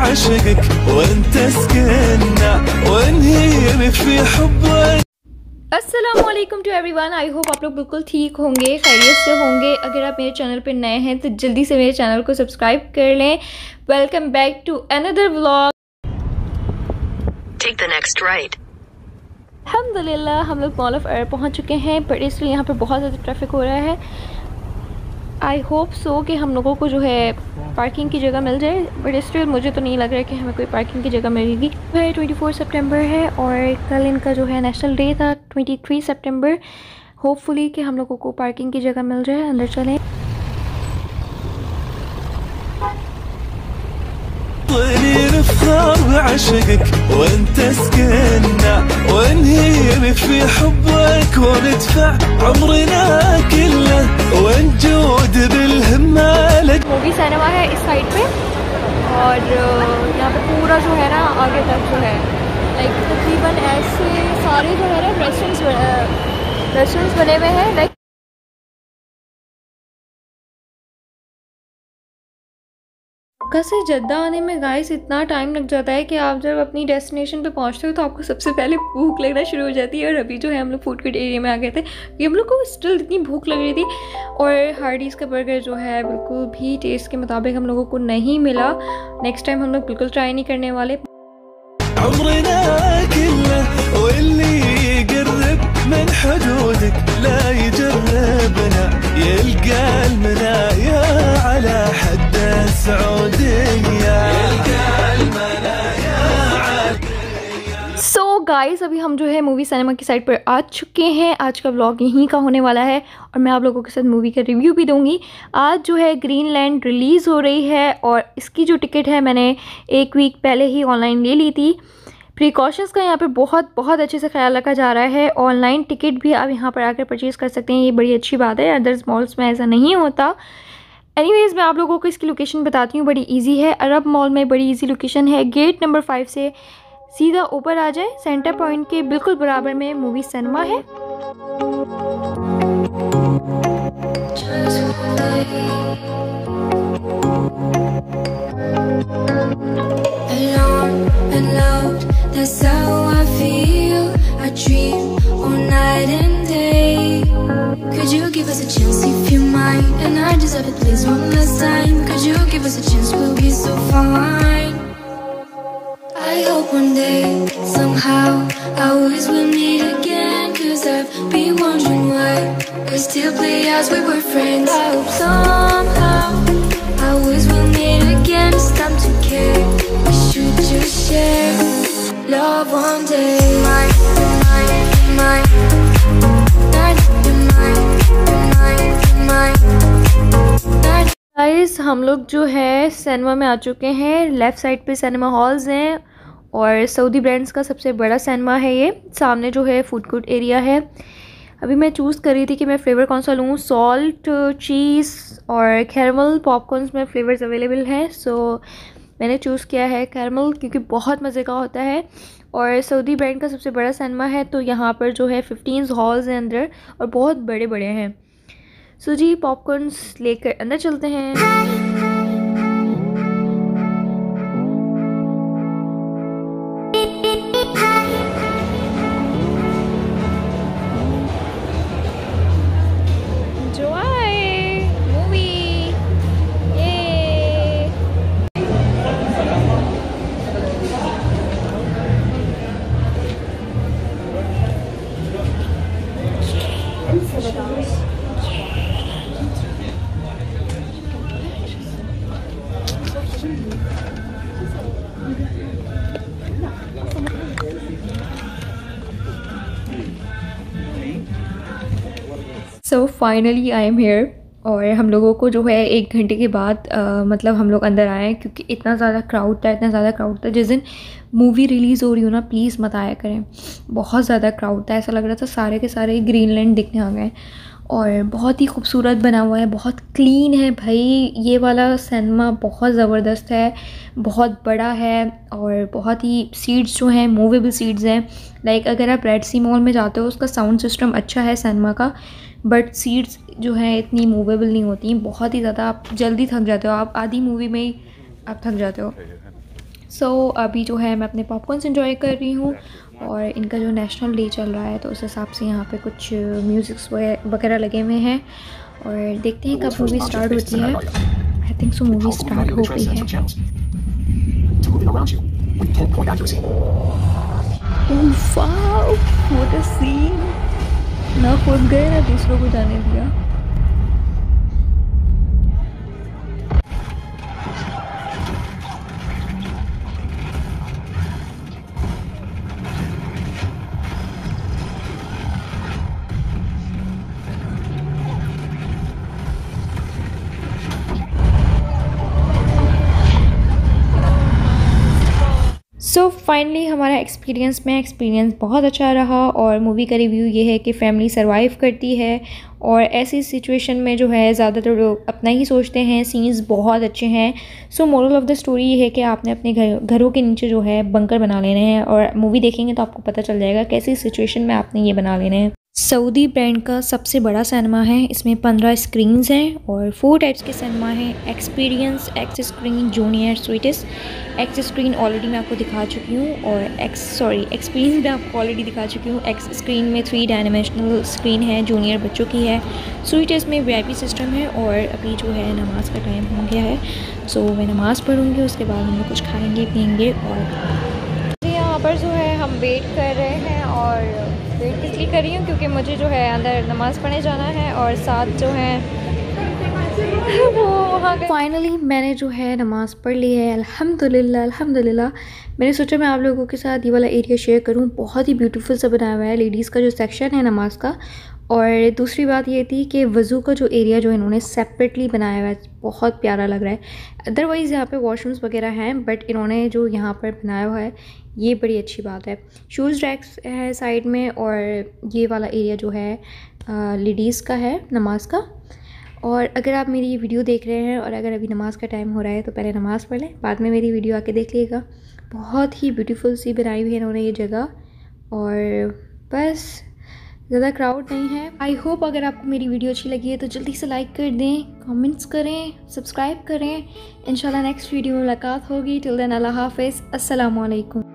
بعشقك وانت سكننا ونهيم في حبك। अस्सलामुअलैकुम to everyone. I hope आप लोग बिल्कुल ठीक होंगे, खैरियत से होंगे। अगर आप मेरे चैनल पर नए हैं तो जल्दी से मेरे चैनल को सब्सक्राइब कर लें। Welcome back to another vlog. Take the next right. अल्हम्दुलिल्लाह हम लोग मॉल ऑफ एयर पहुंच चुके हैं, बट इसलिए यहाँ पे बहुत ज़्यादा ट्रैफिक हो रहा है। आई होप सो कि हम लोगों को जो है पार्किंग की जगह मिल जाए, बट स्टिल मुझे तो नहीं लग रहा है कि हमें कोई पार्किंग की जगह मिलेगी। भाई 24 सितंबर है और कल इनका जो है नेशनल डे था 23 सितंबर। होपफुली कि हम लोगों को पार्किंग की जगह मिल जाए। अंदर चलें। نفخر بعشقك وانت سكننا ونهيم في حبك وندفع عمرنا كله ونجود بالهمة لك। मूवी सिनेमा है इस साइड पे और यहाँ पे पूरा जो है ना आगे तक जो है लाइक तकरीबन ऐसे सारे जो है ना रेस्टोरेंट्स बने हुए हैं। लाइक मक्का से जद्दा आने में गाइस इतना टाइम लग जाता है कि आप जब अपनी डेस्टिनेशन पे पहुंचते हो तो आपको सबसे पहले भूख लगना शुरू हो जाती है। और अभी जो है हम लोग फूड कोर्ट एरिया में आ गए थे कि हम लोग को स्टिल इतनी भूख लग रही थी। और हार्डीज़ का बर्गर जो है बिल्कुल भी टेस्ट के मुताबिक हम लोगों को नहीं मिला। नेक्स्ट टाइम हम लोग बिल्कुल ट्राई नहीं करने वाले। من حدودك لا يجربنا يلقى المنايا على حد السعودية يلقى المنايا على। सो गाइस अभी हम जो है मूवी सिनेमा की साइड पर आ चुके हैं। आज का व्लॉग यहीं का होने वाला है और मैं आप लोगों के साथ मूवी का रिव्यू भी दूंगी। आज जो है ग्रीनलैंड रिलीज़ हो रही है और इसकी जो टिकट है मैंने 1 वीक पहले ही ऑनलाइन ले ली थी। प्रिकॉशंस का यहाँ पे बहुत अच्छे से ख्याल रखा जा रहा है। ऑनलाइन टिकट भी आप यहाँ पर आकर परचेज़ कर सकते हैं, ये बड़ी अच्छी बात है। अदर्स मॉल्स में ऐसा नहीं होता। एनीवेज़ मैं आप लोगों को इसकी लोकेशन बताती हूँ, बड़ी इजी है। अरब मॉल में बड़ी इजी लोकेशन है। गेट नंबर 5 से सीधा ऊपर आ जाए, सेंटर पॉइंट के बिल्कुल बराबर में मूवी सिनेमा है। That's how I feel. I dream all night and day. Could you give us a chance if you mind? And I deserve it, please, one last time. Could you give us a chance? We'll be so fine. I hope one day, somehow, I always will meet again. Cause I've been wondering why we still play as we were friends. I hope somehow, I always will meet again. It's time to care. We should just share love one day. Mine, mine, mine. Guys हम लोग जो है cinema में आ चुके हैं। Left side पे cinema halls हैं और सऊदी ब्रांड्स का सबसे बड़ा सिनेमा है ये। सामने जो है फूड कोर्ट एरिया है। अभी मैं चूज़ कर रही थी कि मैं फ्लेवर कौन सा लूँ। सॉल्ट, चीज़ और कैरमल पॉपकॉर्न्स में फ्लेवर्स अवेलेबल हैं। सो मैंने चूज़ किया है कैरमल क्योंकि बहुत मज़े का होता है और सऊदी ब्रांड का सबसे बड़ा सिनेमा है। तो यहाँ पर जो है 15 हॉल्स हैं अंदर और बहुत बड़े बड़े हैं। सो जी पॉपकॉर्न्स लेकर अंदर चलते हैं। So finally I am here और हम लोगों को जो है 1 घंटे के बाद मतलब हम लोग अंदर आए हैं क्योंकि इतना ज़्यादा क्राउड था। जिस दिन मूवी रिलीज़ हो रही हो ना प्लीज़ मत आया करें, बहुत ज़्यादा क्राउड था। ऐसा लग रहा था सारे के सारे ग्रीनलैंड दिखने आ गए। और बहुत ही खूबसूरत बना हुआ है, बहुत क्लीन है भाई। ये वाला सिनेमा बहुत ज़बरदस्त है, बहुत बड़ा है और बहुत ही सीट्स जो हैं मूवेबल सीट्स हैं। लाइक अगर आप रेड सी मॉल में जाते हो उसका साउंड सिस्टम अच्छा है सिनेमा का, बट सीट्स जो हैं इतनी मूवेबल नहीं होती हैं। बहुत ही ज़्यादा आप जल्दी थक जाते हो, आप आधी मूवी में ही आप थक जाते हो। सो अभी जो है मैं अपने पॉपकॉर्न्स एंजॉय कर रही हूँ और इनका जो नेशनल डे चल रहा है तो उस हिसाब से यहाँ पे कुछ म्यूज़िक्स वगैरह लगे हुए हैं और देखते हैं कब मूवी स्टार्ट होती है। I think so movie start हो गई है। वाओ व्हाट अ सीन, ना खुद गए ना दूसरों को जाने दिया। सो फाइनली हमारा एक्सपीरियंस बहुत अच्छा रहा और मूवी का रिव्यू ये है कि फैमिली सर्वाइव करती है और ऐसी सिचुएशन में जो है ज़्यादातर लोग अपना ही सोचते हैं। सीन्स बहुत अच्छे हैं। So moral of the story ये है कि आपने अपने घरों के नीचे जो है बंकर बना लेने हैं और मूवी देखेंगे तो आपको पता चल जाएगा कैसी सिचुएशन में आपने ये बना लेने हैं। सऊदी ब्रांड का सबसे बड़ा सिनेमा है, इसमें 15 स्क्रीन्स हैं और 4 टाइप्स के सिनेमा हैं। Experience, X screen, junior, sweetest. X screen already मैं आपको दिखा चुकी हूँ और एक्सपीरियंस भी आपको ऑलरेडी दिखा चुकी हूँ। एक्स स्क्रीन में 3 डायमेंशनल स्क्रीन है, जूनियर बच्चों की है। स्वीटेस्ट में VIP सिस्टम है और अभी जो है नमाज़ का टाइम हो गया है। सो मैं नमाज़ पढ़ूँगी, उसके बाद हम लोग कुछ खाएँगे पियेंगे। और यहाँ पर जो है हम वेट कर रहे हैं और वेट इसलिए कर रही हूँ क्योंकि मुझे जो है अंदर नमाज़ पढ़ने जाना है और साथ जो है वो वहाँ गए। फाइनली मैंने जो है नमाज़ पढ़ ली है, अल्हम्दुलिल्लाह। मैंने सोचा मैं आप लोगों के साथ ये वाला एरिया शेयर करूँ। बहुत ही ब्यूटीफुल सा बनाया हुआ है लेडीज़ का जो सेक्शन है नमाज का। और दूसरी बात ये थी कि वज़ू का जो एरिया जो इन्होंने सेपरेटली बनाया हुआ है, बहुत प्यारा लग रहा है। अदरवाइज़ यहाँ पे वॉशरूम्स वगैरह हैं बट इन्होंने जो यहाँ पर बनाया हुआ है ये बड़ी अच्छी बात है। शूज़ रैक्स है साइड में और ये वाला एरिया जो है लेडीज़ का है नमाज का। और अगर आप मेरी वीडियो देख रहे हैं और अगर अभी नमाज़ का टाइम हो रहा है तो पहले नमाज़ पढ़ लें, बाद में मेरी वीडियो आके देख लीजिएगा। बहुत ही ब्यूटीफुल सी बनाई हुई है इन्होंने ये जगह और बस ज़्यादा क्राउड नहीं है। आई होप अगर आपको मेरी वीडियो अच्छी लगी है तो जल्दी से लाइक कर दें, कमेंट्स करें, सब्सक्राइब करें। इंशाल्लाह नेक्स्ट वीडियो में मुलाकात होगी। टिल देन अल्लाह हाफ़िज़, अस्सलामु अलैकुम।